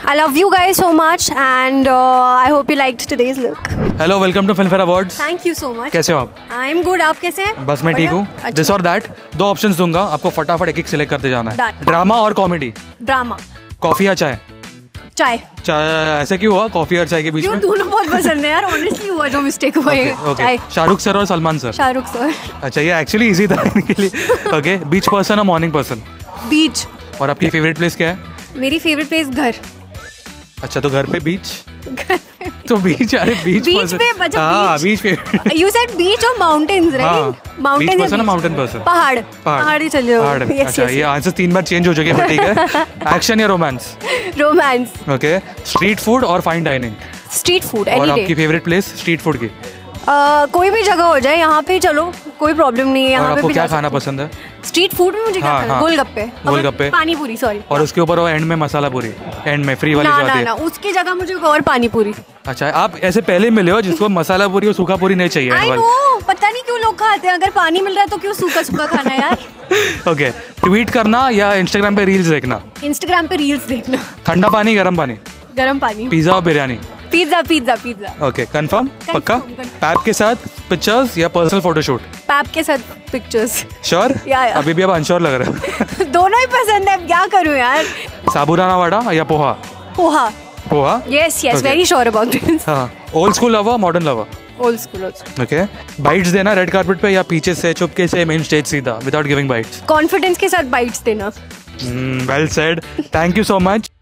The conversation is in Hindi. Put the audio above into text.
I love you guys so much and I hope you liked today's look. Hello, welcome to Filmfare Awards. Thank you so much. कैसे हो आप? I'm good. आप कैसे हैं? बस मैं ठीक हूँ. दिस और दैट, दो ऑप्शंस दूंगा, आपको फटाफट एक एक सिलेक्ट करते जाना है. ड्रामा और कॉमेडी. ड्रामा. कॉफी या चाय? चाय. चाय. ऐसे क्यों हुआ कॉफी और चाय के बीच में? दोनों बहुत पसंद है यार. ऑनेस्टली हुआ जो मिस्टेक हुआ है. चाय. शाहरुख सर और सलमान सर? शाहरुख सर. अच्छा, ये एक्चुअली इजी था इनके लिए. ओके, बीच पर्सन और मॉर्निंग पर्सन? बीच. और आपकी फेवरेट प्लेस क्या है? मेरी फेवरेट प्लेस घर. अच्छा, तो घर पे बीच? तो बीच, अरे बीच पे. हाँ, बीच पे. You said beach or mountains, right? Mountains. Beach person और माउंटेन पर्सन? पहाड़ ही चले जाओ. अच्छा, ये आंसर 3 बार चेंज हो चुके हैं, ठीक है. एक्शन या romance? Romance. Okay. Street food और fine dining? Street food any day. और आपकी फेवरेट प्लेस स्ट्रीट फूड की? कोई भी जगह हो जाए, यहाँ पे चलो, कोई प्रॉब्लम नहीं है. यहाँ पे क्या खाना पसंद है? स्ट्रीट फूड में मुझे क्या खाना? गोलगप्पे. गोलगप्पे, पानी पूरी. सॉरी. और उसके ऊपर वो एंड में मसाला पूरी, एंड में फ्री वाली जो आती है. ना, उसकी जगह मुझे और पानी पूरी. अच्छा, आप ऐसे पहले मिले हो जिसको मसाला पूरी और सूखा पूरी नहीं चाहिए? आई नो, पता नहीं क्यों लोग खाते हैं. अगर पानी मिल रहा है तो क्यों सूखा सूखा खाना है यार. ओके. ट्वीट करना या इंस्टाग्राम पे रील्स देखना? इंस्टाग्राम पे रील्स देखना. ठंडा पानी गर्म पानी? गर्म पानी. पिज्जा और biryani? Pizza. Pizza. Pizza. Okay, confirm? पक्का? पैप के साथ पिक्चर्स या पर्सनल फोटोशूट? पैप के साथ पिक्चर्स. श्योर? या. अभी भी आप अनश्योर लग रहे हो. दोनों ही पसंद है, क्या करूं यार. साबूदाना वड़ा या poha? Poha. Poha? Yes yes, very sure about this. हाँ. Old school lover, modern lover? Old school. Okay. Bites देना रेड कार्पेट पे या पीछे से चुपके से मेन स्टेज सीधा विदाउट गिविंग बाइट्स? कॉन्फिडेंस के साथ बाइट्स देना. Well said. Thank you so much.